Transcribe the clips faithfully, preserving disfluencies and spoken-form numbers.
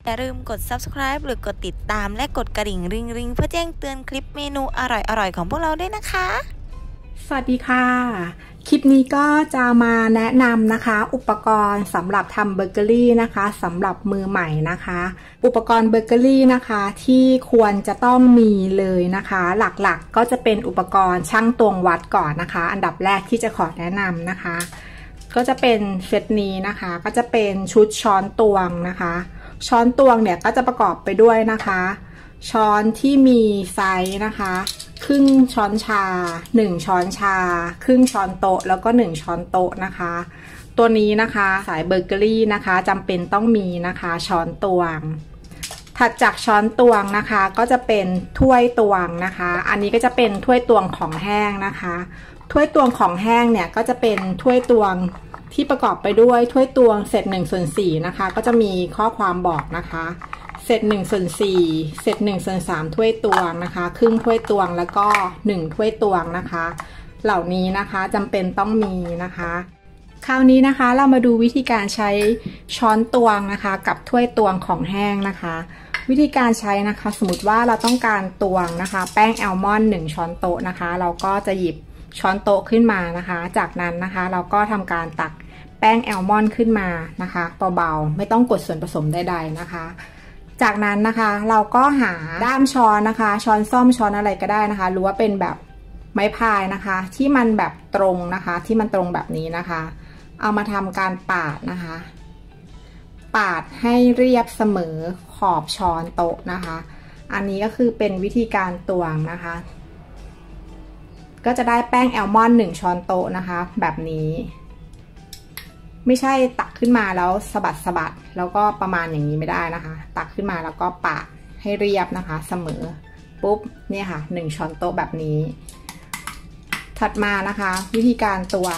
อย่าลืมกด ซับสไครบ์ หรือกดติดตามและกดกระดิ่งริงริงเพื่อแจ้งเตือนคลิปเมนูอร่อยๆของพวกเราด้วยนะคะสวัสดีค่ะคลิปนี้ก็จะมาแนะนำนะคะอุปกรณ์สำหรับทำเบเกอรี่นะคะสำหรับมือใหม่นะคะอุปกรณ์เบเกอรี่นะคะที่ควรจะต้องมีเลยนะคะหลักๆก็จะเป็นอุปกรณ์ชั่งตวงวัดก่อนนะคะอันดับแรกที่จะขอแนะนำนะคะก็จะเป็นเซตนี้นะคะก็จะเป็นชุดช้อนตวงนะคะช้อนตวงเนี่ยก็จะประกอบไปด้วยนะคะช้อนที่มีไซส์นะคะครึ่งช้อนชาหนึ่งช้อนชาครึ่งช้อนโต๊ะแล้วก็หนึ่งช้อนโต๊ะนะคะตัวนี้นะคะสายเบเกอรี่นะคะจำเป็นต้องมีนะคะช้อนตวงถัดจากช้อนตวงนะคะก็จะเป็นถ้วยตวงนะคะอันนี้ก็จะเป็นถ้วยตวงของแห้งนะคะถ้วยตวงของแห้งเนี่ยก็จะเป็นถ้วยตวงที่ประกอบไปด้วยถ้วยตวงเศษหนึ่งส่วนสี่นะคะก็จะมีข้อความบอกนะคะเศษหนึ่งส่วนสี่เศษหนึ่งส่วนสามถ้วยตวงนะคะครึ่งถ้วยตวงแล้วก็หนึ่งถ้วยตวงนะคะเหล่านี้นะคะจำเป็นต้องมีนะคะคราวนี้นะคะเรามาดูวิธีการใช้ช้อนตวงนะคะกับถ้วยตวงของแห้งนะคะวิธีการใช้นะคะสมมติว่าเราต้องการตวงนะคะแป้งแอลมอนด์หนึ่งช้อนโต๊ะนะคะเราก็จะหยิบช้อนโต๊ะขึ้นมานะคะจากนั้นนะคะเราก็ทำการตักแป้งแอลมอนด์ขึ้นมานะคะเบาๆไม่ต้องกดส่วนผสมใดๆนะคะจากนั้นนะคะเราก็หาด้ามช้อนนะคะช้อนส้อมช้อนอะไรก็ได้นะคะหรือว่าเป็นแบบไม้พายนะคะที่มันแบบตรงนะคะที่มันตรงแบบนี้นะคะเอามาทำการปาดนะคะปาดให้เรียบเสมอขอบช้อนโต๊ะนะคะอันนี้ก็คือเป็นวิธีการตวงนะคะก็จะได้แป้งแอลมอนด์หนึ่งช้อนโต๊ะนะคะแบบนี้ไม่ใช่ตักขึ้นมาแล้วสะบัดสะบัดแล้วก็ประมาณอย่างนี้ไม่ได้นะคะตักขึ้นมาแล้วก็ปาดให้เรียบนะคะเสมอปุ๊บเนี่ยค่ะหนึ่งช้อนโต๊ะแบบนี้ถัดมานะคะวิธีการตวง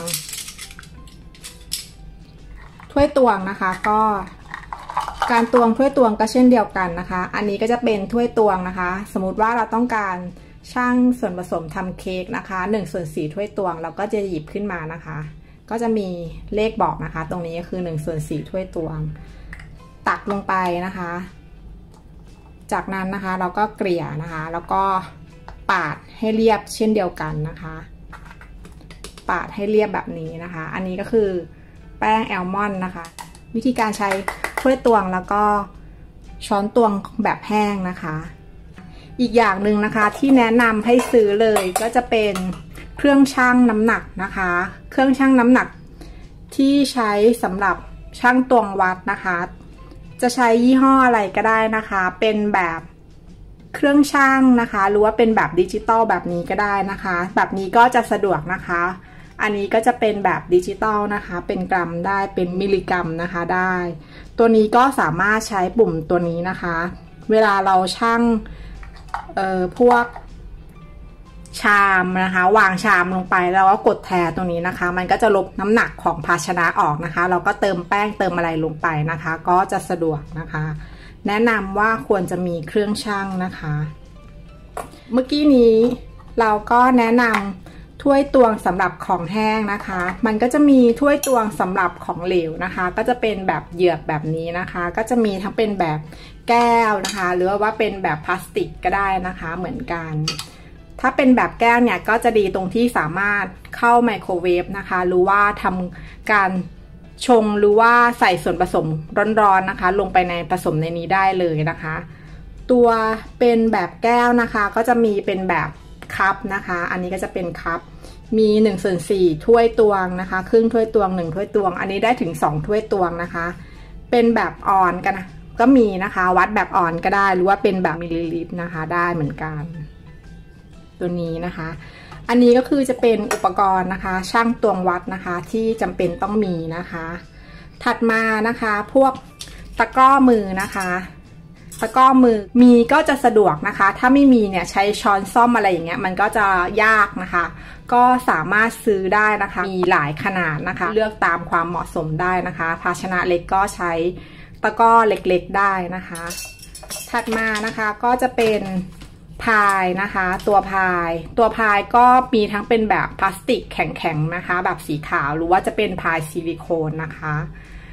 ถ้วยตวงนะคะก็การตวงถ้วยตวงก็เช่นเดียวกันนะคะอันนี้ก็จะเป็นถ้วยตวงนะคะสมมุติว่าเราต้องการชั่งส่วนผสมทำเค้กนะคะหนึ่งส่วนสี่ถ้วยตวงเราก็จะหยิบขึ้นมานะคะก็จะมีเลขบอกนะคะตรงนี้ก็คือหนึ่งส่วนสี่ถ้วยตวงตักลงไปนะคะจากนั้นนะคะเราก็เกลี่ยนะคะแล้วก็ปาดให้เรียบเช่นเดียวกันนะคะปาดให้เรียบแบบนี้นะคะอันนี้ก็คือแป้งแอลมอนด์นะคะวิธีการใช้ถ้วยตวงแล้วก็ช้อนตวงแบบแห้งนะคะอีกอย่างหนึ่งนะคะที่แนะนำให้ซื้อเลยก็จะเป็นเครื่องชั่งน้ำหนักนะคะเครื่องชั่งน้ำหนักที่ใช้สำหรับชั่งตวงวัดนะคะจะใช้ยี่ห้ออะไรก็ได้นะคะเป็นแบบเครื่องชั่งนะคะหรือว่าเป็นแบบดิจิตอลแบบนี้ก็ได้นะคะแบบนี้ก็จะสะดวกนะคะอันนี้ก็จะเป็นแบบดิจิตอลนะคะเป็นกรัมได้เป็นมิลลิกรัมนะคะได้ตัวนี้ก็สามารถใช้ปุ่มตัวนี้นะคะเวลาเราชั่งเอ่อพวกชามนะคะวางชามลงไปแล้วก็กดแทนตรงนี้นะคะมันก็จะลบน้ำหนักของภาชนะออกนะคะเราก็เติมแป้งเติมอะไรลงไปนะคะก็จะสะดวกนะคะแนะนำว่าควรจะมีเครื่องชั่งนะคะเมื่อกี้นี้เราก็แนะนำถ้วยตวงสำหรับของแห้งนะคะมันก็จะมีถ้วยตวงสำหรับของเหลวนะคะก็จะเป็นแบบเหยือกแบบนี้นะคะก็จะมีทั้งเป็นแบบแก้วนะคะหรือว่าเป็นแบบพลาสติกก็ได้นะคะเหมือนกันถ้าเป็นแบบแก้วเนี่ยก็จะดีตรงที่สามารถเข้าไมโครเวฟนะคะหรือว่าทำการชงหรือว่าใส่ส่วนผสมร้อนๆนะคะลงไปในผสมในนี้ได้เลยนะคะตัวเป็นแบบแก้วนะคะก็จะมีเป็นแบบคัพนะคะอันนี้ก็จะเป็นคัพมีหนึ่งส่วนสี่ถ้วยตวงนะคะครึ่งถ้วยตวงหนึ่งถ้วยตวงอันนี้ได้ถึงสองถ้วยตวงนะคะเป็นแบบออนกันนะก็มีนะคะวัดแบบออนก็ได้หรือว่าเป็นแบบมิลลิลิตรนะคะได้เหมือนกันตัวนี้นะคะอันนี้ก็คือจะเป็นอุปกรณ์นะคะช่างตวงวัดนะคะที่จำเป็นต้องมีนะคะถัดมานะคะพวกตะกร้อมือนะคะตะกร้อมือมีก็จะสะดวกนะคะถ้าไม่มีเนี่ยใช้ช้อนซ่อมอะไรอย่างเงี้ยมันก็จะยากนะคะก็สามารถซื้อได้นะคะมีหลายขนาดนะคะเลือกตามความเหมาะสมได้นะคะภาชนะเล็กก็ใช้ตะกร้อเล็กๆได้นะคะถัดมานะคะก็จะเป็นพายนะคะตัวพายตัวพายก็มีทั้งเป็นแบบพลาสติกแข็งๆนะคะแบบสีขาวหรือว่าจะเป็นพายซิลิโคนนะคะ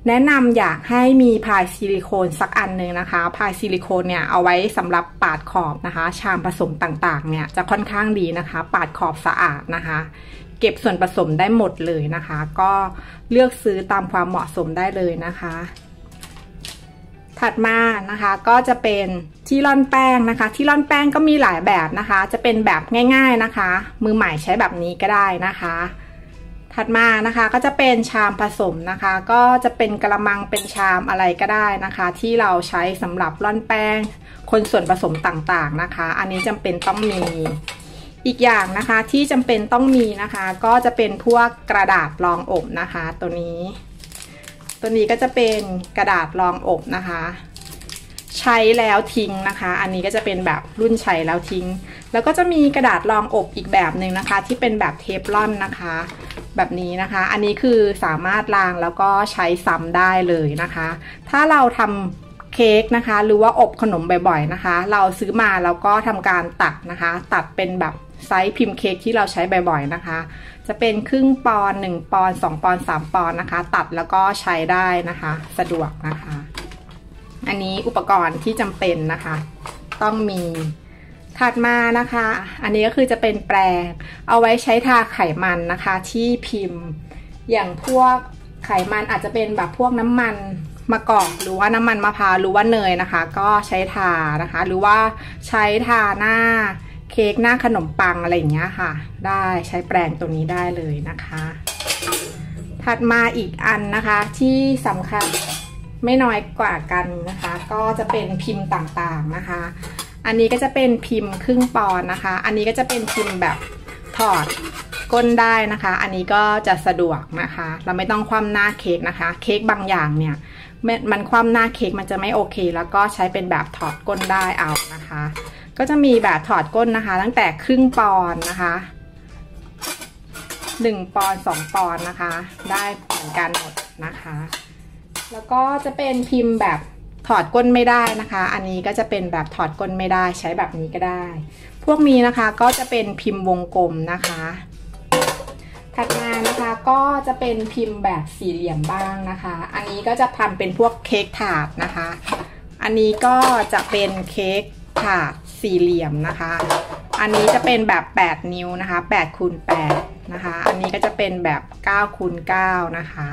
แนะนำอยากให้มีพายซิลิโคนสักอันหนึ่งนะคะพายซิลิโคนเนี่ยเอาไว้สำหรับปาดขอบนะคะชามผสมต่างๆเนี่ยจะค่อนข้างดีนะคะปาดขอบสะอาดนะคะเก็บส่วนผสมได้หมดเลยนะคะก็เลือกซื้อตามความเหมาะสมได้เลยนะคะถัดมานะคะก็จะเป็นที่ร่อนแป้งนะคะที่ร่อนแป้งก็มีหลายแบบนะคะจะเป็นแบบง่ายๆนะคะมือใหม่ใช้แบบนี้ก็ได้นะคะถัดมานะคะก็จะเป็นชามผสมนะคะก็จะเป็นกระมังเป็นชามอะไรก็ได้นะคะที่เราใช้สำหรับร่อนแป้งคนส่วนผสมต่างๆนะคะอันนี้จำเป็นต้องมีอีกอย่างนะคะที่จำเป็นต้องมีนะคะก็จะเป็นพวกกระดาษรองอบนะคะตัวนี้ตัวนี้ก็จะเป็นกระดาษรองอบนะคะใช้แล้วทิ้งนะคะอันนี้ก็จะเป็นแบบรุ่นใช้แล้วทิ้งแล้วก็จะมีกระดาษรองอบอีกแบบหนึ่งนะคะที่เป็นแบบเทฟลอนนะคะแบบนี้นะคะอันนี้คือสามารถล้างแล้วก็ใช้ซ้ำได้เลยนะคะถ้าเราทำเค้กนะคะหรือว่าอบขนมบ่อยๆนะคะเราซื้อมาแล้วก็ทำการตัดนะคะตัดเป็นแบบไซส์พิมพ์เค้กที่เราใช้บ่อยๆนะคะจะเป็นครึ่งปอนด์หนึ่งปอนด์สองปอนด์สามปอนด์นะคะตัดแล้วก็ใช้ได้นะคะสะดวกนะคะอันนี้อุปกรณ์ที่จำเป็นนะคะต้องมีถัดมานะคะอันนี้ก็คือจะเป็นแปรงเอาไว้ใช้ทาไขมันนะคะที่พิมพ์อย่างพวกไขมันอาจจะเป็นแบบพวกน้ำมันมะกอกหรือว่าน้ำมันมะพร้าวหรือว่าเนยนะคะก็ใช้ทานะคะหรือว่าใช้ทาหน้าเค้กหน้าขนมปังอะไรอย่างเงี้ยค่ะได้ใช้แปรงตัวนี้ได้เลยนะคะถัดมาอีกอันนะคะที่สำคัญไม่น้อยกว่ากันนะคะก็จะเป็นพิมพ์ต่างๆนะคะอันนี้ก็จะเป็นพิมพ์ครึ่งปอนด์นะคะอันนี้ก็จะเป็นพิมพ์แบบถอดก้นได้นะคะอันนี้ก็จะสะดวกนะคะเราไม่ต้องคว่ำหน้าเค้กนะคะเค้กบางอย่างเนี่ยมันคว่ำหน้าเค้กมันจะไม่โอเคแล้วก็ใช้เป็นแบบถอดก้นได้เอานะคะก็จะมีแบบถอดก้นนะคะตั้งแต่ครึ่งปอนด์นะคะหนึ่งปอนด์สองปอนด์นะคะได้เหมือนกันหมดนะคะแล้วก็จะเป็นพิมพ์แบบถอดก้นไม่ได้นะคะอันนี้ก็จะเป็นแบบถอดก้นไม่ได้ใช้แบบนี้ก็ได้พวกนี้นะคะก็จะเป็นพิมพ์วงกลมนะคะถัดมานะคะก็จะเป็นพิมพ์แบบสี่เหลี่ยมบ้างนะคะอันนี้ก็จะทำเป็นพวกเค้กถาดนะคะอันนี้ก็จะเป็นเค้กถาดสี่เหลี่ยมนะคะอันนี้จะเป็นแบบแปดนิ้วนะคะแปดคูณแปดนะคะอันนี้ก็จะเป็นแบบเก้าคูณเก้านะคะ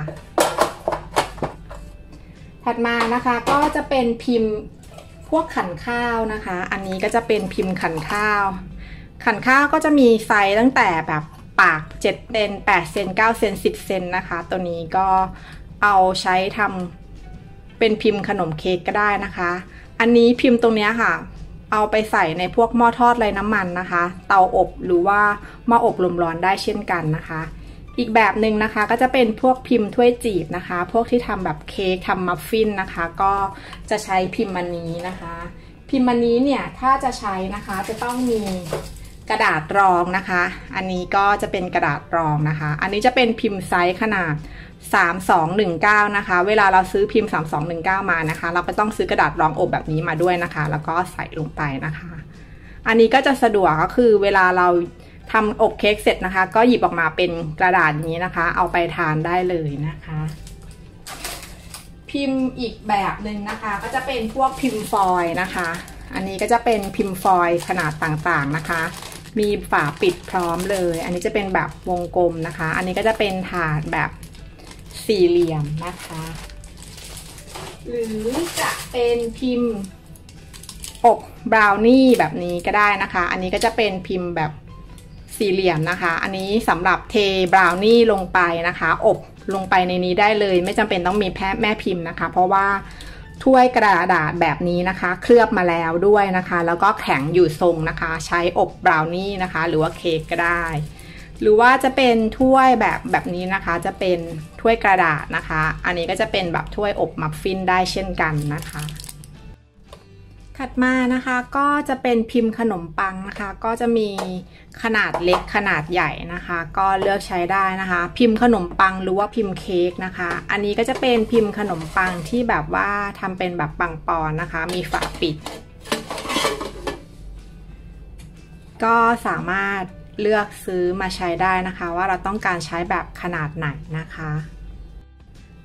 ถัดมานะคะก็จะเป็นพิมพ์พวกขันข้าวนะคะอันนี้ก็จะเป็นพิมพ์ขันข้าวขันข้าวก็จะมีไซส์ตั้งแต่แบบปากเจ็ดเซนแปดเซนเก้าเซนสิบเซนนะคะตัวนี้ก็เอาใช้ทำเป็นพิมพ์ขนมเค้กก็ได้นะคะอันนี้พิมพ์ตรงนี้ค่ะเอาไปใส่ในพวกหม้อทอดไร้น้ำมันนะคะเตาอบหรือว่าหม้ออบลมร้อนได้เช่นกันนะคะอีกแบบหนึ่งนะคะก็จะเป็นพวกพิมพ์ถ้วยจีบนะคะพวกที่ทำแบบเค้กทำมัฟฟินนะคะก็จะใช้พิมพ์อันนี้นะคะพิมพ์อันนี้เนี่ยถ้าจะใช้นะคะจะต้องมีกระดาษรองนะคะอันนี้ก็จะเป็นกระดาษรองนะคะอันนี้จะเป็นพิมพ์ไซส์ขนาดสามสองหนึ่งเก้านะคะเวลาเราซื้อพิมพ์สามสองหนึ่งเก้ามานะคะเราก็ต้องซื้อกระดาษรองอบแบบนี้มาด้วยนะคะแล้วก็ใส่ลงไปนะคะอันนี้ก็จะสะดวกก็คือเวลาเราทำอบเค้กเสร็จนะคะก็หยิบออกมาเป็นกระดาษนี้นะคะเอาไปทานได้เลยนะคะพิมพ์อีกแบบหนึ่งนะคะก็จะเป็นพวกพิมพ์ฟอยล์นะคะอันนี้ก็จะเป็นพิมพ์ฟอยล์ขนาดต่างๆนะคะมีฝาปิดพร้อมเลยอันนี้จะเป็นแบบวงกลมนะคะอันนี้ก็จะเป็นถาดแบบสี่เหลี่ยมนะคะหรือจะเป็นพิมพ์อบบราวนี่แบบนี้ก็ได้นะคะอันนี้ก็จะเป็นพิมพ์แบบสี่เหลี่ยมนะคะอันนี้สำหรับเทบราวนี่ลงไปนะคะอบลงไปในนี้ได้เลยไม่จำเป็นต้องมีแม่แม่พิมพ์นะคะเพราะว่าถ้วยกระดาษแบบนี้นะคะเคลือบมาแล้วด้วยนะคะแล้วก็แข็งอยู่ทรงนะคะใช้อบบราวนี่นะคะหรือว่าเค้กก็ได้หรือว่าจะเป็นถ้วยแบบแบบนี้นะคะจะเป็นถ้วยกระดาษนะคะอันนี้ก็จะเป็นแบบถ้วยอบมัฟฟินได้เช่นกันนะคะถัดมานะคะก็จะเป็นพิมพ์ขนมปังนะคะก็จะมีขนาดเล็กขนาดใหญ่นะคะก็เลือกใช้ได้นะคะพิมพ์ขนมปังหรือว่าพิมพ์เค้กนะคะอันนี้ก็จะเป็นพิมพ์ขนมปังที่แบบว่าทำเป็นแบบปังปอนนะคะมีฝาปิดก็สามารถเลือกซื้อมาใช้ได้นะคะว่าเราต้องการใช้แบบขนาดไหนนะคะ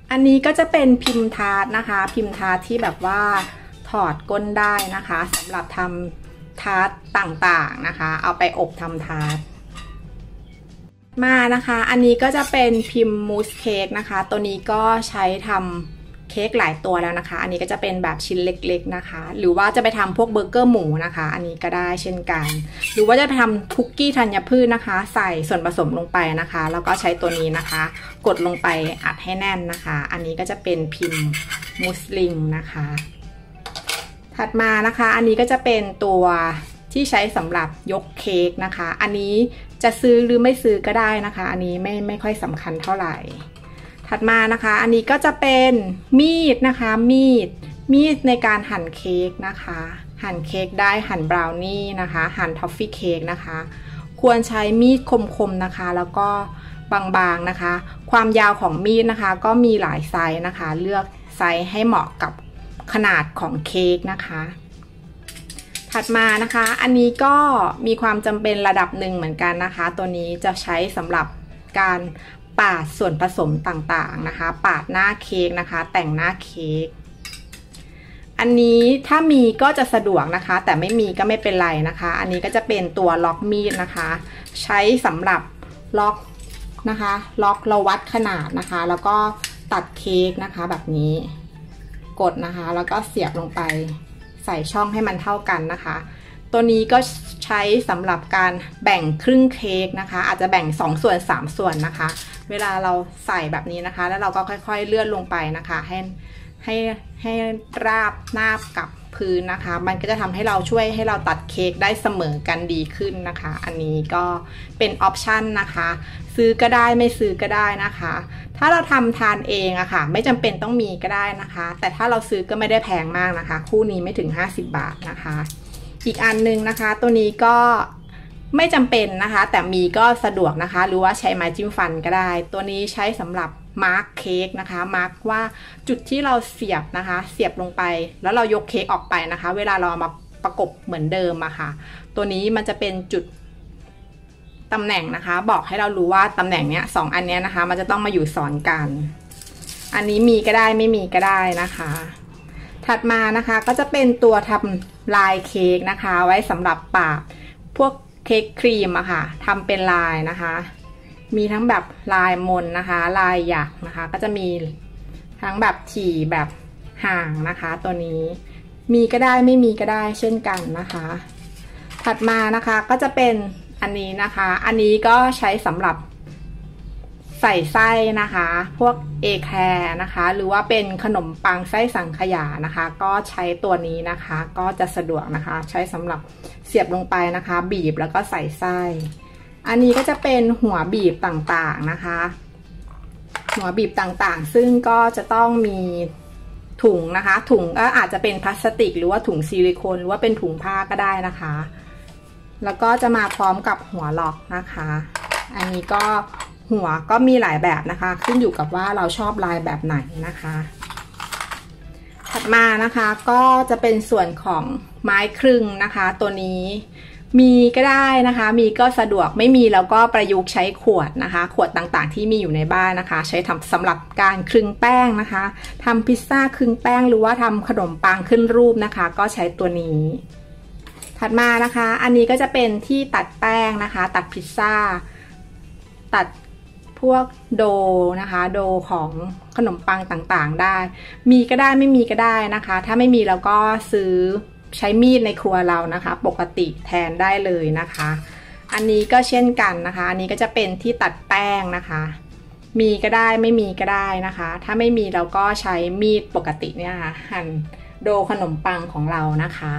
อันนี้ก็จะเป็นพิมพ์ทาร์ตนะคะพิมพ์ทาร์ตที่แบบว่าถอดก้นได้นะคะสำหรับทำทาร์ตต่างๆนะคะเอาไปอบทำทาร์ตมานะคะอันนี้ก็จะเป็นพิมพ์มูสเค้กนะคะตัวนี้ก็ใช้ทำเค้กหลายตัวแล้วนะคะอันนี้ก็จะเป็นแบบชิ้นเล็กๆนะคะหรือว่าจะไปทำพวกเบอร์เกอร์หมูนะคะอันนี้ก็ได้เช่นกันหรือว่าจะไปทำคุกกี้ธัญพืชนะคะใส่ส่วนผสมลงไปนะคะแล้วก็ใช้ตัวนี้นะคะกดลงไปอัดให้แน่นนะคะอันนี้ก็จะเป็นพิมพ์มุสลินนะคะถัดมานะคะอันนี้ก็จะเป็นตัวที่ใช้สำหรับยกเค้กนะคะอันนี้จะซื้อหรือไม่ซื้อก็ได้นะคะอันนี้ไม่ไม่ค่อยสำคัญเท่าไหร่ถัดมานะคะอันนี้ก็จะเป็นมีดนะคะมีดมีดในการหั่นเค้กนะคะหั่นเค้กได้หั่นบราวนี่นะคะหั่นทอฟฟี่เค้กนะคะควรใช้มีดคมๆนะคะแล้วก็บางๆนะคะความยาวของมีดนะคะก็มีหลายไซส์นะคะเลือกไซส์ให้เหมาะกับขนาดของเค้กนะคะถัดมานะคะอันนี้ก็มีความจำเป็นระดับหนึ่งเหมือนกันนะคะตัวนี้จะใช้สำหรับการปาดส่วนผสมต่างๆนะคะปาดหน้าเค้กนะคะแต่งหน้าเค้กอันนี้ถ้ามีก็จะสะดวกนะคะแต่ไม่มีก็ไม่เป็นไรนะคะอันนี้ก็จะเป็นตัวล็อกมีดนะคะใช้สำหรับล็อกนะคะล็อกเราวัดขนาดนะคะแล้วก็ตัดเค้กนะคะแบบนี้กดนะคะแล้วก็เสียบลงไปใส่ช่องให้มันเท่ากันนะคะตัวนี้ก็ใช้สำหรับการแบ่งครึ่งเค้กนะคะอาจจะแบ่งสองส่วนสามส่วนนะคะเวลาเราใส่แบบนี้นะคะแล้วเราก็ค่อยๆเลื่อนลงไปนะคะให้ให้ให้ราบนาบกับพื้นนะคะมันก็จะทำให้เราช่วยให้เราตัดเค้กได้เสมอกันดีขึ้นนะคะอันนี้ก็เป็นออปชันนะคะซื้อก็ได้ไม่ซื้อก็ได้นะคะถ้าเราทำทานเองอะค่ะไม่จำเป็นต้องมีก็ได้นะคะแต่ถ้าเราซื้อก็ไม่ได้แพงมากนะคะคู่นี้ไม่ถึงห้าสิบบาทนะคะอีกอันนึงนะคะตัวนี้ก็ไม่จำเป็นนะคะแต่มีก็สะดวกนะคะหรือว่าใช้ไม้จิ้มฟันก็ได้ตัวนี้ใช้สำหรับมาร์กเค้กนะคะมาร์กว่าจุดที่เราเสียบนะคะเสียบลงไปแล้วเรายกเค้กออกไปนะคะเวลาเราเอามาประกบเหมือนเดิมอะค่ะตัวนี้มันจะเป็นจุดตำแหน่งนะคะบอกให้เรารู้ว่าตำแหน่งเนี้ยสองอันเนี้ยนะคะมันจะต้องมาอยู่ซ้อนกันอันนี้มีก็ได้ไม่มีก็ได้นะคะถัดมานะคะก็จะเป็นตัวทำลายเค้กนะคะไว้สำหรับปาดพวกเค้กครีมอะค่ะทำเป็นลายนะคะมีทั้งแบบลายมนนะคะลายหยักนะคะก็จะมีทั้งแบบถี่แบบห่างนะคะตัวนี้มีก็ได้ไม่มีก็ได้เช่นกันนะคะถัดมานะคะก็จะเป็นอันนี้นะคะอันนี้ก็ใช้สำหรับใส่ไส้นะคะพวกเอแคร์นะคะหรือว่าเป็นขนมปังไส้สังขยานะคะก็ใช้ตัวนี้นะคะก็จะสะดวกนะคะใช้สำหรับเสียบลงไปนะคะบีบแล้วก็ใส่ไส้อันนี้ก็จะเป็นหัวบีบต่างๆนะคะหัวบีบต่างๆซึ่งก็จะต้องมีถุงนะคะถุงก็อาจจะเป็นพลาสติกหรือว่าถุงซิลิโคนหรือว่าเป็นถุงผ้าก็ได้นะคะแล้วก็จะมาพร้อมกับหัวล็อกนะคะอันนี้ก็หัวก็มีหลายแบบนะคะขึ้นอยู่กับว่าเราชอบลายแบบไหนนะคะถัดมานะคะก็จะเป็นส่วนของไม้ครึงนะคะตัวนี้มีก็ได้นะคะมีก็สะดวกไม่มีแล้วก็ประยุกต์ใช้ขวดนะคะขวดต่างๆที่มีอยู่ในบ้านนะคะใช้ทำสำหรับการครึงแป้งนะคะทำพิซซ่าครึงแป้งหรือว่าทำขนมปังขึ้นรูปนะคะก็ใช้ตัวนี้ถัดมานะคะอันนี้ก็จะเป็นที่ตัดแป้งนะคะตัดพิซซ่าตัดพวกโดนะคะโดของขนมปังต่างๆได้มีก็ได้ไม่มีก็ได้นะคะถ้าไม่มีแล้วก็ซื้อใช้มีดในครัวเรานะคะปกติแทนได้เลยนะคะอันนี้ก็เช่นกันนะคะอันนี้ก็จะเป็นที่ตัดแป้งนะคะมีก็ได้ไม่มีก็ได้นะคะถ้าไม่มีเราก็ใช้มีดปกติเนี่ยค่ะหั่นโดขนมปังของเรานะคะ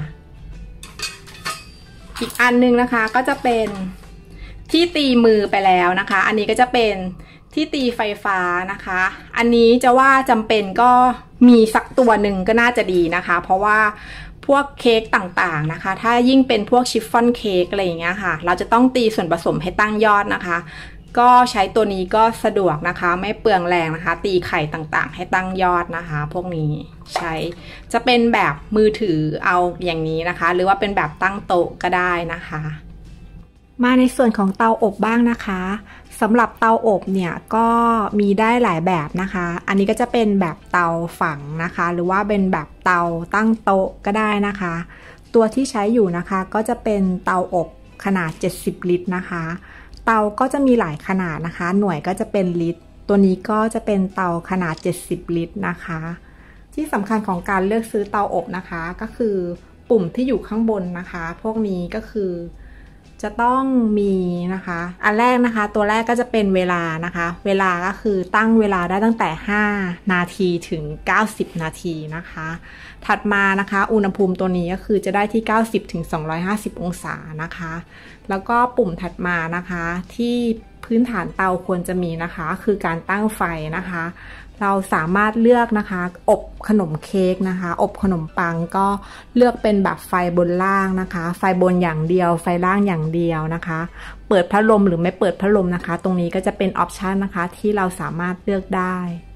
อีกอันนึงนะคะก็จะเป็นที่ตีมือไปแล้วนะคะอันนี้ก็จะเป็นที่ตีไฟฟ้านะคะอันนี้จะว่าจำเป็นก็มีสักตัวหนึ่งก็น่าจะดีนะคะเพราะว่าพวกเค้กต่างๆนะคะถ้ายิ่งเป็นพวกชิฟฟ่อนเค้กอะไรอย่างเงี้ยค่ะเราจะต้องตีส่วนผสมให้ตั้งยอดนะคะก็ใช้ตัวนี้ก็สะดวกนะคะไม่เปลืองแรงนะคะตีไข่ต่างๆให้ตั้งยอดนะคะพวกนี้ใช้จะเป็นแบบมือถือเอาอย่างนี้นะคะหรือว่าเป็นแบบตั้งโต๊ะก็ได้นะคะมาในส่วนของเตาอบบ้างนะคะสำหรับเตาอบเนี่ยก็มีได้หลายแบบนะคะอันนี้ก็จะเป็นแบบเตาฝังนะคะหรือว่าเป็นแบบเตาตั้งโต๊ะก็ได้นะคะตัวที่ใช้อยู่นะคะก็จะเป็นเตาอบขนาดเจ็ดสิบลิตรนะคะเตาก็จะมีหลายขนาดนะคะหน่วยก็จะเป็นลิตรตัวนี้ก็จะเป็นเตาขนาดเจ็ดสิบลิตรนะคะที่สำคัญของการเลือกซื้อเตาอบนะคะก็คือปุ่มที่อยู่ข้างบนนะคะพวกนี้ก็คือจะต้องมีนะคะอันแรกนะคะตัวแรกก็จะเป็นเวลานะคะเวลาก็คือตั้งเวลาได้ตั้งแต่ห้านาทีถึงเก้าสิบนาทีนะคะถัดมานะคะอุณหภูมิตัวนี้ก็คือจะได้ที่เก้าสิบถึงสองร้อยห้าสิบองศานะคะแล้วก็ปุ่มถัดมานะคะที่พื้นฐานเตาควรจะมีนะคะคือการตั้งไฟนะคะเราสามารถเลือกนะคะอบขนมเค้กนะคะอบขนมปังก็เลือกเป็นแบบไฟบนล่างนะคะไฟบนอย่างเดียวไฟล่างอย่างเดียวนะคะเปิดพัดลมหรือไม่เปิดพัดลมนะคะตรงนี้ก็จะเป็นออปชันนะคะที่เราสามารถเลือกได้